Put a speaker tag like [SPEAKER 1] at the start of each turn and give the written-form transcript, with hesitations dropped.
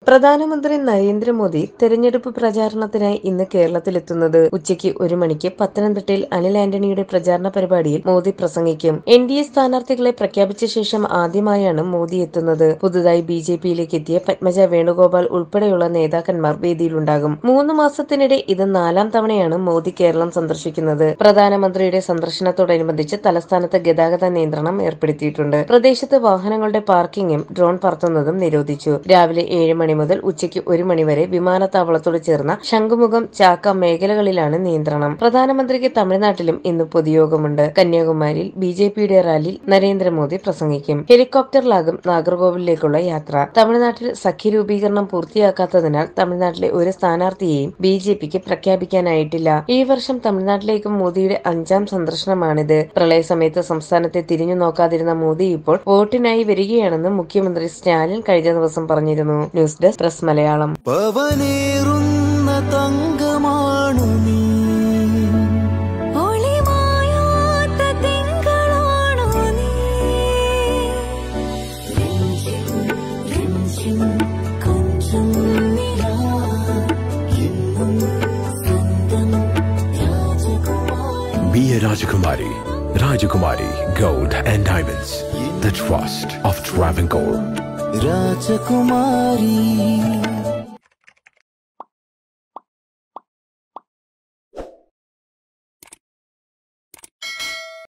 [SPEAKER 1] പ്രധാനമന്ത്രി നരേന്ദ്രമോദി തെരഞ്ഞെടുപ്പ് പ്രചാരണത്തിനായി ഇന്ന് കേരളത്തിലെത്തുന്നത്. ഉച്ചയ്ക്ക് 1 മണിക്ക് പത്തനംതിട്ടയിൽ അനിൽ ആന്റണിയുടെ പ്രചാരണ പരിപാടിയിൽ മോദി പ്രസംഗിക്കും. NDA സ്ഥാനാർത്ഥികളെ പ്രഖ്യാപിച്ച ശേഷം ആദ്യമായാണ് മോദി എത്തുന്നത്. പുതുതായി BJPയിലേക്ക് എത്തിയ പത്മജ വേണുഗോപാൽ ഉൾപ്പെടെയുള്ള നേതാക്കന്മാർ വേദിയിലുണ്ടാകും. 3 മാസത്തിനിടെ ഇത് 4ാം തവണയാണ് മോദി കേരളം സന്ദർശിക്കുന്നത്. പ്രധാനമന്ത്രിയുടെ സന്ദർശനത്തോടനുബന്ധിച്ച് തലസ്ഥാനത്ത് ഗതാഗത നിയന്ത്രണം ഏർപ്പെടുത്തിയിട്ടുണ്ട്. പ്രദേശത്ത് വാഹനങ്ങളുടെ പാർക്കിംഗും ഡ്രോൺ പറത്തുന്നതും നിരോധിച്ചു. രാവിലെ 7 മണി മുതൽ ഉച്ചയ്ക്ക് 1 മണി വരെ വിമാനത്താവളത്തോട് ചേർന്ന ശംഖുമുഖം, ചാക്ക മേഖലകളിലാണ് നിയന്ത്രണം. പ്രധാനമന്ത്രിക്ക് തമിഴ്നാട്ടിലും ഇന്ന് പൊതുയോഗമുണ്ട്. കന്യാകുമാരിയിൽ BJPയുടെ റാലിയിൽ നരേന്ദ്രമോദി പ്രസംഗിക്കും. ഹെലികോപ്റ്ററിലാകും നാഗർകോവിലിലേക്കുള്ള യാത്ര. തമിഴ്നാട്ടിൽ സഖ്യരൂപീകരണം പൂർത്തിയാക്കാത്തതിനാൽ തമിഴ്നാട്ടിലെ ഒരു സ്ഥാനാർത്ഥിയെയും BJPക്ക് പ്രഖ്യാപിക്കാനായിട്ടില്ല. ഈ വർഷം തമിഴ്നാട്ടിലേക്കും മോദിയുടെ 5ാം സന്ദർശനമാണിത്. പ്രളയസമയത്ത് സംസ്ഥാനത്തെ തിരിഞ്ഞു നോക്കാതിരുന്ന മോദി ഇപ്പോൾ വോട്ടിനായി വരികയാണെന്ന് മുഖ്യമന്ത്രി സ്റ്റാലിൻ കഴിഞ്ഞ ദിവസം പറഞ്ഞിരുന്നു. News desk press Malayalam.
[SPEAKER 2] Be a Rajakumari. Rajakumari Gold and Diamonds. The trust of Travancore.
[SPEAKER 3] Rajakumari.